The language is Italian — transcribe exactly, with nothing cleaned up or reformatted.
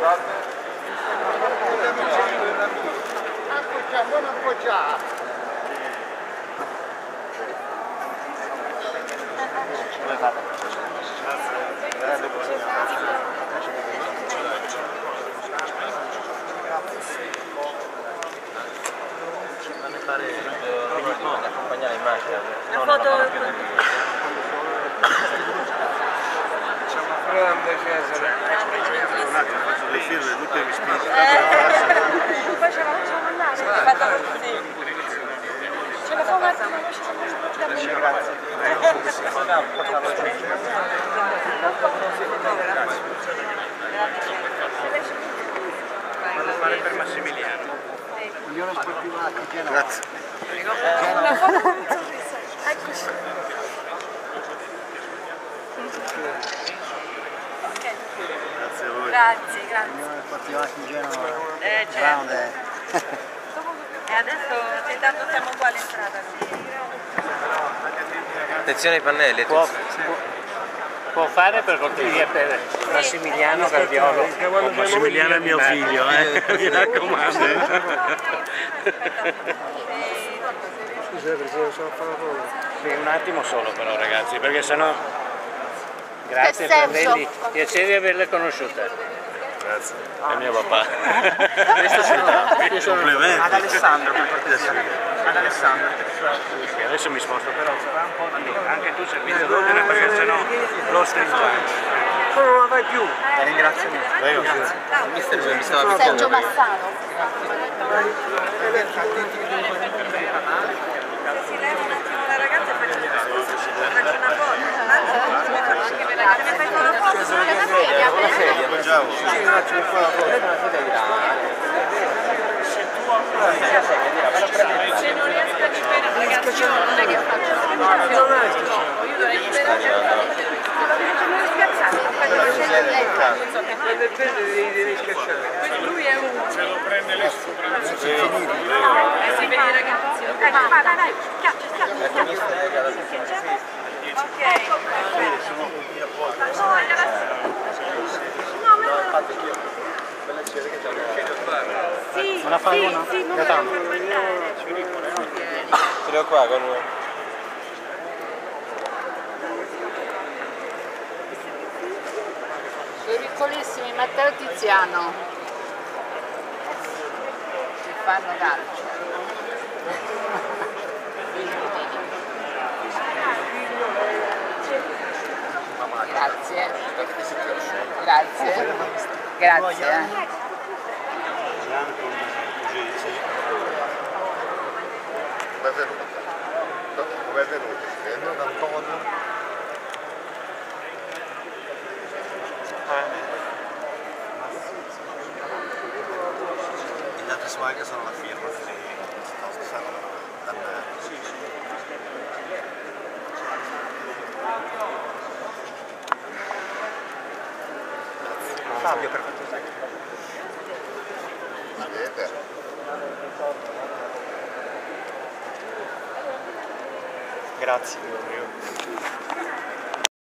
Appoggiare, non appoggiare. Come fate? Grande fammi fare no, accompagnare in macchina. No, foto. C'è una grande Cesare. Un attimo, faccio le firme, tutte mi spingono. Poi ce la facciamo andare, è fatta così. Ce la fa un attimo, Grazie. Vado a fare per Massimiliano. Unione Sportiva Genova. Grazie. una foto con un sorriso. Eccoci. Ok. Grazie a voi. Grazie, grazie. Unione Sportiva Genova. Eh, certo. Grande. E adesso intanto siamo qua all'entrata. Attenzione ai pannelli, Può, attenzione. può, può fare per cortesia per Massimiliano Gardiolo. Massimiliano è mio figlio, eh. Mi raccomando. Scusa perché non so fare la foto. Sì, un attimo solo però ragazzi, perché sennò... Grazie Che per senso? averli, piacere di averle conosciute. Grazie. È mio papà. Complimenti. Ad Alessandro per cortesia. Ad Alessandro. Sì, adesso mi sposto però fra un po' di... Anche tu servizio d'ordine perché sennò lo stringiamo. Non la vai più. La ringraziamento. Prego. Mister mi stava Sergio Massano. Si leva un attimo la ragazza e faccio una foto. Anche per la che mi fai una foto sulla sedia. Appoggiamo. Sì, un attimo fa la foto. Se non riesco a ripetere ragazzi, io non è che faccio. Non è Io dovrei ripetere. Non scherzare, faccio la scelta. Prende il pelo e devi schiacciare. Lui è uno. Se lo prende le sopranze. Eh sì, per i ragazzi. Vai, vai, vai, schiaccia, schiaccia, schiaccia. Ok. No, gliela... No, me la... Sì, Me la fai sì, una? sì, non me la Gaetano. puoi mandare. Ce l'ho qua con lui. Sono piccolissimi, Matteo Tiziano, che fanno calcio. Grazie. Grazie. Grazie. Come è venuto? Come è venuto? Venuto da Antonio. Gli altri swag sono la firma, così sanno andare. Fabio per cortesia. Vedete? Grazie.